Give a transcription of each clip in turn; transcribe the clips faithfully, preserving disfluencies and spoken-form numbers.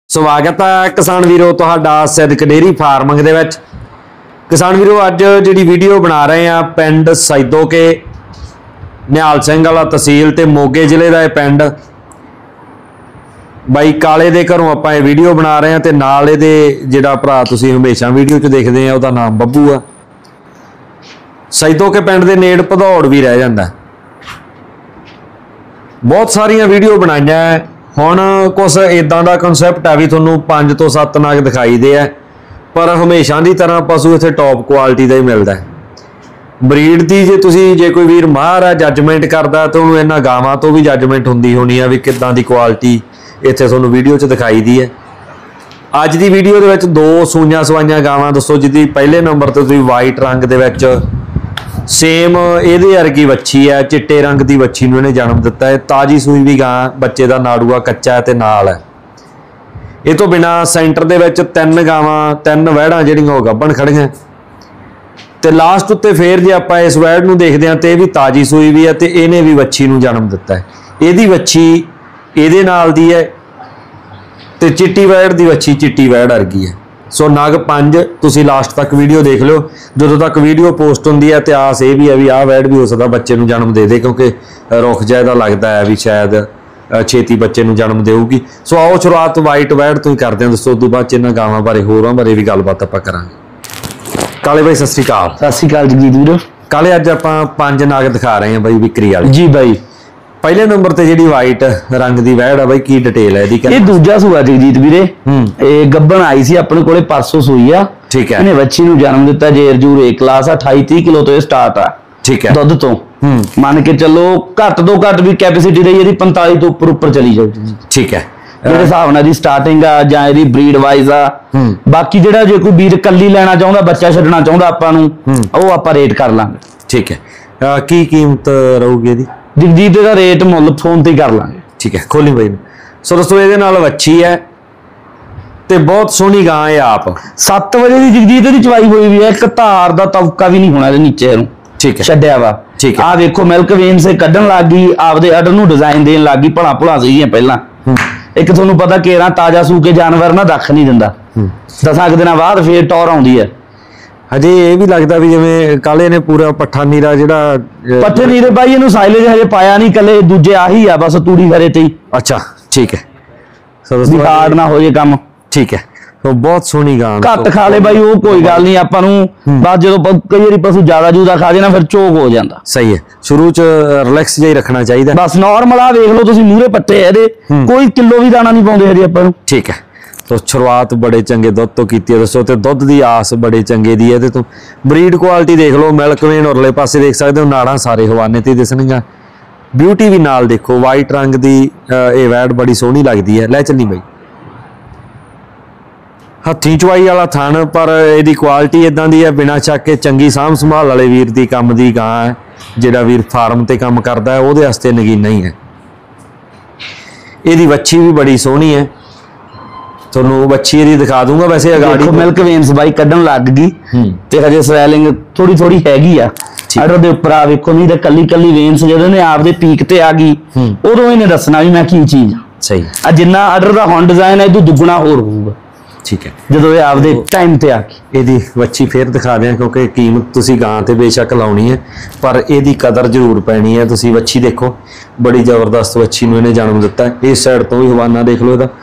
स्वागत है किसान वीरो तुहाडा सिद्दक डेयरी फार्मिंग दे विच। किसान वीरो अज जिहड़ी वीडियो बना रहे हैं पिंड सैदो के निहाल सिंह वाला तहसील ते मोगे जिले का यह पिंड बाई काले दे घरों आपां ये वीडियो बना रहे हैं ते नाल इहदे जिहड़ा भरा तुसीं हमेशा वीडियो च देखदे हैं उहदा नाम बब्बू आ। सैदो के पिंड दे नेड़ भदौड़ भी रह जांदा। बहुत सारिया वीडियो बनाइया हुण कुछ इदां दा कंसैप्ट है भी तुहानूं पांच तो सत्त नाग दिखाई दे है, पर हमेशा की तरह पशु इत्थे टॉप क्वालिटी का ही मिलता है। ब्रीड की जे तुसीं जे कोई वीर माहर है जजमेंट करता तो उन्होंने इन्हां गावां तो भी जजमेंट हुंदी होनी है भी किदां दी क्वालिटी इत्थे तुहानूं वीडियो च दिखाई दी है। अज की वीडियो दे विच दो सूइयां सवाइयां गावां दसो जिहदी पहले नंबर ते तुसीं वाइट रंग दे विच सेम ਇਹਦੇ वर्गी वच्छी है, चिट्टे रंग की वच्छी ਨੂੰ ਇਹਨੇ जन्म दिता है। ताजी सूई भी गां बच्चे का नाड़ूआ कच्चा है ते नाल है। ये तो बिना सेंटर दे विच तीन गावां तीन वैड़ां ਜਿਹੜੀਆਂ ਉਹ ਗੱਭਣ ਖੜੀਆਂ ते लास्ट उत्ते फिर जे आपां इस वैड़ ਨੂੰ देखदे हां ते भी ताजी सूई भी है ते ਇਹਨੇ भी वच्छी ਨੂੰ जन्म दिता है। ਇਹਦੀ वच्छी ਇਹਦੇ ਨਾਲ ਦੀ है ते चिट्टी वैड़ ਦੀ वच्छी चिट्टी वैड़ वर्गी है। सो नग पंज तुसी लास्ट तक वीडियो देख लो, जो तक वीडियो पोस्ट होंदी है ते आस ये भी है भी आ वैड़ भी हो सकता बच्चे नूं जन्म दे दे, क्योंकि रुख जायदा लगता है भी शायद छेती बच्चे नूं जन्म देऊगी। सो आओ शुरुआत वाइट वैड़ तो ही करते हैं दोस्तों, उस तो बाद इन्हां गावां बारे होरां बारे भी गलबात आपां करांगे। काले भाई सत श्री अकाल। सत श्री अकाल जगजीत वीर। काले अज आपां पंज नाग दिखा रहे हैं बई विक्री वाले। जी भाई पहले नंबर ते जिहड़ी वाइट रंग दी वैड़ है बई की डिटेल है इहदी? ये दूजा सूआ जगजीत वीरे, ये गब्बन आई सी अपने कोले परसों सूई आ। ठीक है। इहने बच्ची नूं जन्म दिता जेर जूर ए क्लास आ, अठाई तीह किलो तो ये स्टार्ट आ। ठीक है। दुध तो मान के चलो घट तो घट भी कैपेसिटी रही इहदी पैंतालीस तो उपर उपर चली जाऊगी। ठीक है। मेरे हिसाब नाल दी स्टार्टिंग आ जां इहदी ब्रीड वाइज आ। बाकी जिहड़ा जे कोई वीर कल्ली लेना चाहुंदा बच्चा छड्डना चाहुंदा आपां नूं ओह आपां रेट कर लांगे। ठीक है। की कीमत रहूगी इहदी? जगजीत का रेट मुल फोन ते कर लांगे। ठीक है, खोली भाई। सो दोस्तों ये नाल वच्छी है ते बहुत सोहनी गां है। आप सत्त बजे की जगजीत की चवाई हुई भी है, एक धार का तवका भी नहीं होना नीचे नूं। ठीक है, छड्डिया वा। ठीक है। आ देखो मिल्क वेन से कड्ढन लग गई, आपदे अडर नूं डिजाइन देन लग गई, भला भुला सीगियां पहलां। एक तुहानूं पता केरा ताजा सू के जानवर ना दख नहीं दिंदा, दसां दिनां बाद फिर टौर आउंदी है। हजे ये भी लगता भी जिवें काले ने पूरा पट्ठा नीरा जिहड़ा पट्ठे नीरे भाई इहनूं साइलेज हजे पाया नहीं, कले दूजे आही आ बस तूड़ी खरे ते ही। अच्छा ठीक है, सो हार्ड ना हो जे काम। ठीक है। तो बहुत सोहनी गां घट खा ले भाई वो कोई गल नहीं, आपां नूं बस जदों कई वारी पशु ज्यादा जूदा खा जे ना फिर चोक हो जांदा। सही है, शुरू च रिलैक्स जिहा रखना चाहिए बस नॉर्मल। आ देख लो तुसीं मूहरे पट्टे इहदे कोई किलो भी दाना नहीं पाउंदे हजे आपां नूं। ठीक है। तो शुरुआत बड़े चंगे दुध तो की है दसो, तो दुध की आस बड़े चंगे दी है। तो ब्रीड क्वालिटी देख लो, मिल्क वेन उरले पासे देख सकते हो, नाड़ा सारे हवाने ते दिसणगीਆਂ। ब्यूटी भी नाल देखो, वाइट रंग की ये वैड़ बड़ी सोहनी लगती है। लै चली बई हथी चवाई वाला थन, पर यदी क्वालिटी इदां दी है बिना शक के चंगी साम संभाल वाले वीर की काम की गां है। जिहड़ा वीर फार्म ते काम करता है उहदे वास्ते नगीना ही है। इहदी वच्छी भी बड़ी सोहनी है, ਤੁਹਾਨੂੰ ਬੱਚੀ ਦੀ ਦਿਖਾ ਦੂੰਗਾ। ਵੈਸੇ ਅਗਾੜੀ ਮਿਲਕ ਵੇਨਸ ਬਾਈ ਕੱਢਣ ਲੱਗ ਗਈ ਤੇ ਹਜੇ ਸਵੈਲਿੰਗ ਥੋੜੀ ਥੋੜੀ ਹੈਗੀ ਆ ਆਰਡਰ ਦੇ ਉੱਪਰ। ਆ ਵੇਖੋ ਨਹੀਂ ਤਾਂ ਕੱਲੀ ਕੱਲੀ ਵੇਨਸ ਜਦੋਂ ਨੇ ਆਪਦੇ ਪੀਕ ਤੇ ਆ ਗਈ ਉਦੋਂ ਇਹਨੇ ਦੱਸਣਾ ਵੀ ਮੈਂ ਕੀ ਚੀਜ਼ ਆ। ਸਹੀ ਆ, ਜਿੰਨਾ ਆਰਡਰ ਦਾ ਹੁਣ ਡਿਜ਼ਾਈਨ ਹੈ ਇਹਦੋਂ ਦੁੱਗਣਾ ਹੋਰ ਹੋਊਗਾ। ਠੀਕ ਹੈ। ਜਦੋਂ ਇਹ ਆਪਦੇ ਟਾਈਮ ਤੇ ਆ ਕੇ ਇਹਦੀ ਵੱਛੀ ਫੇਰ ਦਿਖਾ ਦਿਆਂ, ਕਿਉਂਕਿ ਕੀਮਤ ਤੁਸੀਂ ਗਾਂ ਤੇ ਬੇਸ਼ੱਕ ਲਾਉਣੀ ਹੈ ਪਰ ਇਹਦੀ ਕਦਰ ਜ਼ਰੂਰ ਪੈਣੀ ਹੈ। ਤੁਸੀਂ ਵੱਛੀ ਦੇਖੋ, ਬੜੀ ਜ਼ਬਰਦਸਤ ਵੱਛੀ ਨੂੰ ਇਹਨੇ ਜਨਮ ਦਿੱਤਾ ਹੈ। ਇਸ ਸਾਈਡ ਤੋਂ ਵੀ ਹਵਾਨਾ ਦੇਖ ਲਓ ਇਹਦਾ।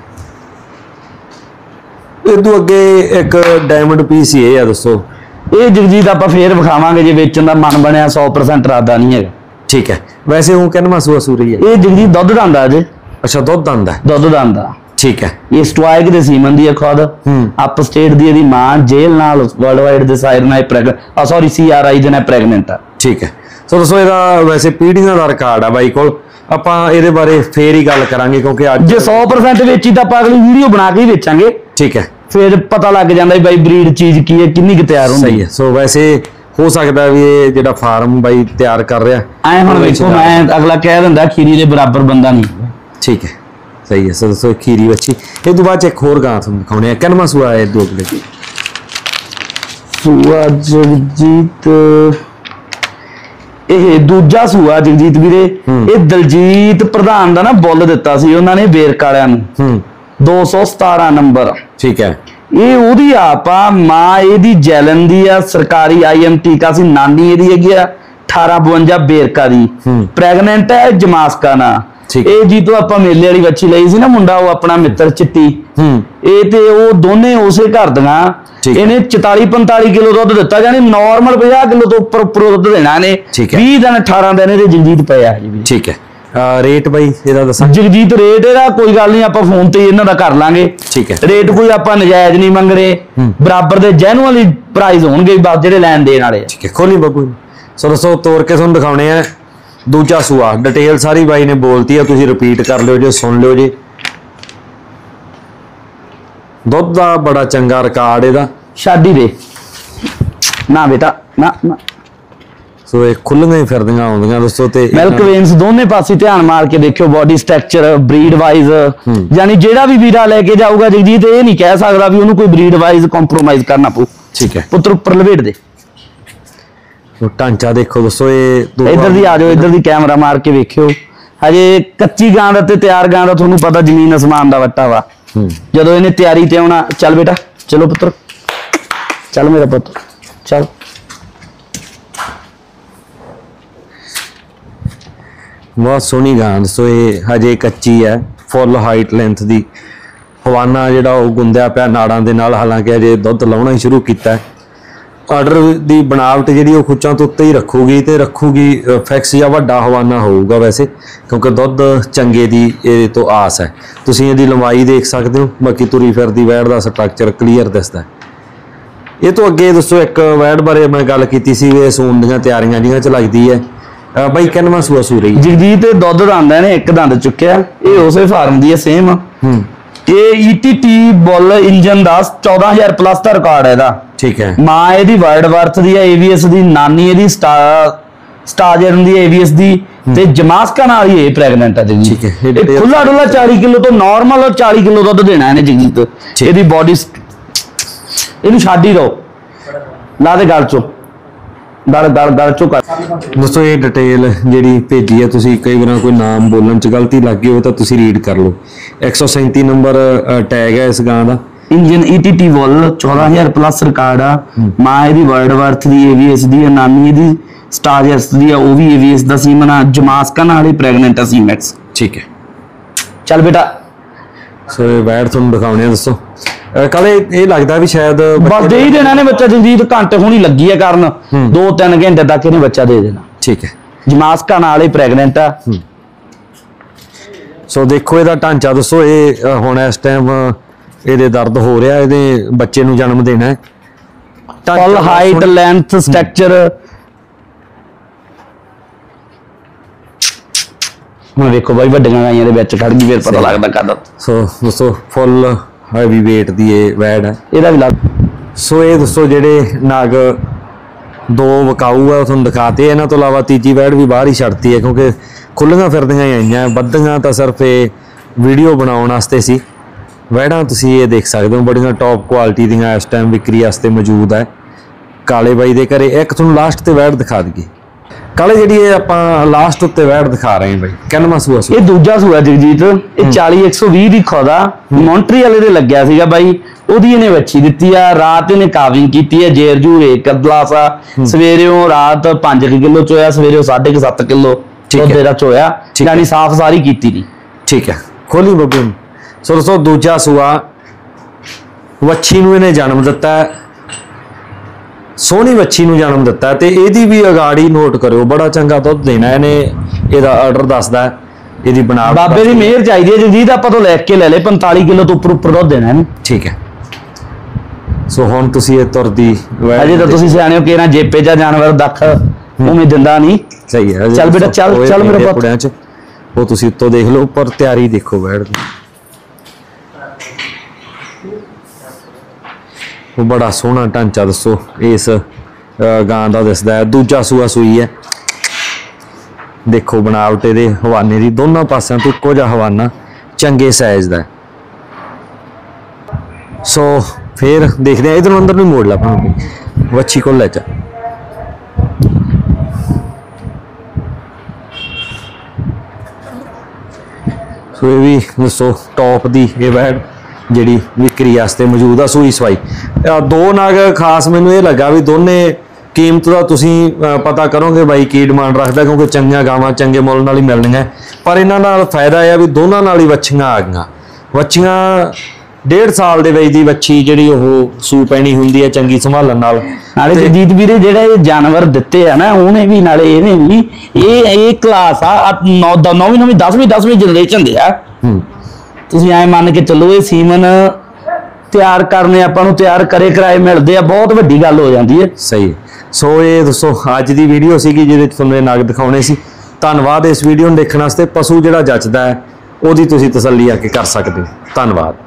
इदू अगे एक डायमंड पीस ही है दसो, ये जगजीत आप फिर विखावांगे जे वेचण दा मन बनया सौ परसेंट इरादा नहीं है। ठीक है। वैसे हूँ कहना सूआ सूरी है ये जगजीत दुध दांदा अजे। अच्छा दुध दांदा दुध दांदा। ठीक है। ये स्टॉइक दे सीमन दी है खुद अप स्टेट दी दी मां जेल नाल वर्ल्ड वाइड दे साइड नाल प्रेगनेंट आ सॉरी सी आर आई दे नाल प्रेगनेंट आ। ठीक है। सो दसो ਇਹਦਾ वैसे पीढ़ियां दा रिकॉर्ड आ बाई कोल, ਆਪਾਂ ਇਹਦੇ ਬਾਰੇ ਫੇਰ ਹੀ ਗੱਲ ਕਰਾਂਗੇ ਕਿਉਂਕਿ ਅੱਜ ਜੇ सौ परसेंट ਵੇਚੀ ਤਾਂ ਆਪਾਂ ਅਗਲੀ ਵੀਡੀਓ ਬਣਾ ਕੇ ਹੀ ਵੇਚਾਂਗੇ। ਠੀਕ है। फिर पता लग जाता भाई ब्रीड चीज की है किन्नी की तैयार होंदी है। सो वैसे हो सकता है भी ये जिहड़ा फार्म भाई तैयार कर रहा ऐ हुण देखो मैं अगला कह दिंदा खीरी दे बराबर बंदा नहीं। ठीक है, सही है। सो दोस्तों खीरी बच्ची ये तो बाद एक होर गां तुहानूं दिखाउने आ। किनवां सूआ है दो अगले सूआ जगजीत? ਇਹ ਦੂਜਾ सूआ जगजीत ਵੀਰੇ। ਇਹ ਦਲਜੀਤ ਪ੍ਰਧਾਨ ਦਾ ਨਾ ਬੁੱਲ ਦਿੱਤਾ ਸੀ ਉਹਨਾਂ ਨੇ ਵੇਰਕ ਵਾਲਿਆਂ ਨੂੰ। दो सौ सतारा नंबर। ठीक है, ये ओदी आप आ, मां एदी जैलन दी आ, सरकारी आई एम टीका सी, नानी एदी हैगी आ अठारह बवंजा बेरका दी, प्रेगनेंट है, जमासका ना। ਇਹ ਜੀ ਤੋਂ ਆਪਾਂ ਮੇਲੇ ਵਾਲੀ ਵੱਛੀ ਲਈ ਸੀ ਨਾ, ਮੁੰਡਾ ਉਹ ਆਪਣਾ ਮਿੱਤਰ ਚਿੱਟੀ, ਇਹ ਤੇ ਉਹ ਦੋਨੇ ਉਸੇ ਘਰ ਦੀਆਂ। ਇਹਨੇ ਚੁਤਾਲੀ ਪੰਤਾਲੀ ਕਿਲੋ ਦੁੱਧ ਦਿੱਤਾ, ਜਾਨੀ ਨਾਰਮਲ ਪੰਜਾਹ ਕਿਲੋ ਤੋਂ ਉੱਪਰ ਉੱਪਰ ਦੁੱਧ ਦੇਣਾ ਇਹਨੇ। ਵੀਹ ਦਿਨ ਅਠਾਰਾਂ ਦਿਨ ਇਹਦੇ ਜਗਜੀਤ ਪਿਆ ਜੀ। ਠੀਕ ਹੈ, ਰੇਟ ਬਾਈ ਇਹਦਾ ਦੱਸਾਂ? ਜਗਜੀਤ ਰੇਟ ਇਹਦਾ ਕੋਈ ਗੱਲ ਨਹੀਂ, ਆਪਾਂ ਫੋਨ ਤੇ ਇਹਨਾਂ ਦਾ ਕਰ ਲਾਂਗੇ। ਠੀਕ ਹੈ, ਰੇਟ ਕੋਈ ਆਪਾਂ ਨਜਾਇਜ਼ ਨਹੀਂ ਮੰਗ ਰਹੇ, ਬਰਾਬਰ ਦੇ ਜੈਨੂਅਲੀ ਪ੍ਰਾਈਸ ਹੋਣਗੇ ਬਸ ਜਿਹੜੇ ਲੈਣ ਦੇਣ ਵਾਲੇ। ਠੀਕ ਹੈ, ਖੋਲੀ ਬੱਬੂ। ਸੋ ਦੋਸਤੋ ਤੋੜ ਕੇ ਤੁਹਾਨੂੰ ਦਿਖਾਉਣੇ ਆ ਦੂਜਾ ਸੂਆ, डिटेल सारी बाई ने बोलती है, तुसीं रिपीट कर लियो जे, सुन लियो जे। दुध दा बड़ा चंगा रिकॉर्ड इहदा, शादी दे ना बेटा ना ना। सो ये खुल्लियां ही फिरदियां आउंदियां दोस्तों ते मिल्क वेन्स दोने पासे ध्यान मार के देखियो, बॉडी स्ट्रक्चर ब्रीड वाइज, यानी जेड़ा भी वीरा लेके जाऊगा जगजीत ये नहीं कह सकदा भी उहनूं कोई ब्रीड वाइज कंप्रोमाइज करना पऊ। ठीक है, पुत्र उपर लपेट दे। ढांचा देखो दोस्तों, ये इधर दी आ जाओ, इधर दी कैमरा मार के वेखियो। हजे कच्ची गां दा ते तैयार गां दा तुहानूं पता जमीन आसमान दा वट्टा वा। जदों इहने तैयारी ते आउणा, चल बेटा चलो पुत्र, चल मेरा पुत्र चल। बहुत सोहनी गां दोस्तों, ये हजे कच्ची है, फुल हाइट लेंथ दी। हवाना जिहड़ा ओह गुंदिया पिया नाड़ां दे नाल, हालांकि अजे दुध लाउणा ही शुरू कीता है। आर्डर की बनावट जी खुच्चां तो उत्ते ही रखूगी, तो रखूगी फिक्स या वड्डा हवाना होगा वैसे, क्योंकि दुध चंगे दी ये तो आस है। तुसीं इहदी लंबाई देख सकते हो, बाकी तुरी फिरदी वैड़ का स्ट्रक्चर क्लीयर दिसदा है। ये तो अगे दोस्तों एक वैड़ बारे मैं गल कीती सी, सून दीआं तैयारियां जिहां च लगदी है। बई किन्नवां सूआ सू रही जगजीत? दुध आंदा ने एक दंद चुक्या, ये उसे फार्म दी है सेम। ये ईटीटी बुल इंजन का चौदह हजार प्लस का रिकॉर्ड है। ठीक है, मां एदी वर्ल्ड वर्थ दी है, एवीएस दी, नानी एदी स्टार स्टारजन दी, एवीएस दी ते जमासका नाल ही प्रेगनेंट है जी। ठीक है, ये खुला डुला चालीस किलो तो नॉर्मल चालीस किलो दुध देना है जगजीत। एदी बॉडी इहनूं छड्ड ही दो, ला दे गल चो गल गल गल चो कर। दोस्तों ये डिटेल जी भेजी है, तुसीं कई बार कोई नाम बोलने च गलती लग गई हो तो तुसीं रीड कर लो। एक सौ सैंती नंबर टैग है इस गां का। इंजन ईटीटी वॉल चौदह हजार प्लस रिकॉर्ड आ। मां एदी वर्ल्ड वर्थ दी, एवीएस दी, नानी एदी स्टारजस दी, ओ भी एवीएस दा सीमन आ, जमासका नाल ही प्रेगनेंट आ सीमैक्स। ठीक है, चल बेटा। सो ये वैड तुहानूं दिखाउने आ दोस्तों। कल ये लगता भी शायद बस दे ही देना ने बच्चा जगजीत, घंटे होनी लगी है कारण दो तीन घंटे तक इन्हें बच्चा दे देना। ठीक है, जमासका नाल ही प्रेगनेंट आ। सो देखो ਇਹਦਾ ਢਾਂਚਾ दोस्तों, ये ਹੁਣ इस टाइम ਇਹਦੇ दर्द हो रहा है, ਇਹਦੇ ਬੱਚੇ ਨੂੰ ਜਨਮ ਦੇਣਾ है। फुल हाइट लेंथ स्ट्रक्चर ਹੁਣ देखो भाई ਵੱਡੀਆਂ ਗਾਈਆਂ ਦੇ ਵਿੱਚ ਖੜ ਗਈ, ਫਿਰ ਪਤਾ ਲੱਗਦਾ ਕਦ। ਸੋ दोस्तों फुल हैवी वेट दी ये वैड है, ਇਹਦਾ ਵੀ ਲੱਗ। सो ये दोस्तों ਜਿਹੜੇ नाग दो वकाऊ है ਤੁਹਾਨੂੰ ਦਿਖਾਤੇ, ਇਹਨਾਂ ਤੋਂ ਇਲਾਵਾ ਤੀਜੀ ਵੈਡ ਵੀ ਬਾਹਰ ਹੀ ਛੱਡਤੀ है, क्योंकि खुल्लियां फिरदियां ही आईयां, ਵੱਧੀਆਂ ਤਾਂ सिर्फ ये वीडियो बनाउण वास्ते सी। वैडां तुसीं ये देख सकते हो, बड़ियां टॉप क्वालिटी दीयां इस टाइम विक्री वास्ते मौजूद है काले बाई दे घरे। एक तुहानूं लास्ट ते वैड दिखा दईए काले, जिहड़ी ये आपां लास्ट उत्ते वैड दिखा रहे हैं बाई, किन्नवां सूआ? ये दूजा सूआ जगजीत। ये चालीस एक सौ बीस दी खुदा मॉन्ट्री वाले दे लग्गिया सीगा बाई, ओदी इहने वच्छी दित्ती आ। रात इहने काविंग कीती है, जेर जूर एक गिलास आ, सवेरेओ रात पांच किलो चोया, सवेरेओ साढ़े सत्त किलो दुध दा चोया, यानी साफ सारी कीती नहीं। ठीक है, खोली बब्बू। सो दोस्तों दूजा सूआ, वच्छी नूं इहने जन्म दिता है, सोहनी वच्छी नूं जन्म दिता है, ते इहदी भी अगाड़ी नोट करो, बड़ा चंगा दुध देना इहने, इहदा आर्डर दसदा है, इहदी बनावट बाबे दी मेहर चाहिदी है जगजीत, आपां तो लिख के ले ले पैंतालीस किलो तो उपर उपर दुध देना है। ठीक है, सो हुण तुसीं इह तुरदी अजे तां तुसीं सियाणे हो कि ना जेपे जा जानवर दख उवें दिंदा नहीं। सही है, चल बेटा चल चल मेरे पुੱਤ, वो तुसीं उत्तों देख लो, उपर तैयारी देखो बैठ दी, वो बड़ा सोहना ढांचा दसो इस गां का दिसदा है। दूजा सूआ सूई है, देखो बनावट इहदे हवाने की दोनों पासों तो इक्को जिहा हवाना, चंगे साइज का। सो फिर देखते हैं, इधर अंदर नहीं मोड़ ला भावें, वच्छी को ले जा। सो ये भी दसो टॉप दी ये वैड ਜਿਹੜੀ ਵਿਕਰੀ ਵਾਸਤੇ ਮੌਜੂਦ ਆ ਸੂਈ ਸਵਾਈ। ਦੋ ਨਗ ਖਾਸ ਮੈਨੂੰ ਇਹ ਲੱਗਾ ਵੀ ਦੋਨੇ ਕੀਮਤ ਦਾ ਤੁਸੀਂ ਪਤਾ ਕਰੋਗੇ ਬਾਈ ਕੀ ਡਿਮਾਂਡ ਰੱਖਦਾ, ਕਿਉਂਕਿ ਚੰਗੀਆਂ ਗਾਵਾਂ ਚੰਗੇ ਮੁੱਲ ਨਾਲ ਹੀ ਮਿਲਣੀਆਂ। ਪਰ ਇਹਨਾਂ ਨਾਲ ਫਾਇਦਾ ਇਹ ਆ ਵੀ ਦੋਨਾਂ ਨਾਲ ਹੀ ਵੱਛੀਆਂ ਆ ਗਈਆਂ। ਵੱਛੀਆਂ ਡੇਢ ਸਾਲ ਦੇ ਵਿੱਚ ਦੀ ਵੱਛੀ ਜਿਹੜੀ ਉਹ ਸੂ ਪੈਣੀ ਹੁੰਦੀ ਹੈ ਚੰਗੀ ਸੰਭਾਲਣ ਨਾਲ। ਨਾਲੇ ਜਗਜੀਤ ਵੀਰੇ ਜਿਹੜੇ ਇਹ ਜਾਨਵਰ ਦਿੱਤੇ ਆ ਨਾ ਉਹਨੇ ਵੀ ਨਾਲੇ ਇਹਨੇ ਵੀ ਇਹ ਇਹ ਕਲਾਸ ਆ ਨੌਵੀਂ ਨੌਵੀਂ ਦਸਵੀਂ ਦਸਵੀਂ ਜਨਰੇਸ਼ਨ ਦੇ ਆ। ਤੁਸੀਂ ਐ ਮੰਨ ਕੇ ਚੱਲੋ ਇਹ ਸੀਮਨ ਤਿਆਰ ਕਰਨੇ ਆਪਾਂ ਨੂੰ ਤਿਆਰ ਕਰੇ ਕਰਾਏ ਮਿਲਦੇ ਆ, ਬਹੁਤ ਵੱਡੀ ਗੱਲ ਹੋ ਜਾਂਦੀ ਹੈ। ਸਹੀ। ਸੋ ਇਹ ਦੋਸਤੋ ਅੱਜ ਦੀ ਵੀਡੀਓ ਸੀਗੀ ਜਿਹਦੇ ਵਿੱਚ ਤੁਹਾਨੂੰ ਇਹ ਨਗ ਦਿਖਾਉਣੇ ਸੀ। ਧੰਨਵਾਦ ਇਸ ਵੀਡੀਓ ਨੂੰ ਦੇਖਣ ਵਾਸਤੇ। ਪਸ਼ੂ ਜਿਹੜਾ ਜੱਚਦਾ ਹੈ ਉਹਦੀ ਤੁਸੀਂ ਤਸੱਲੀ ਆ ਕੇ ਕਰ ਸਕਦੇ ਹੋ। ਧੰਨਵਾਦ।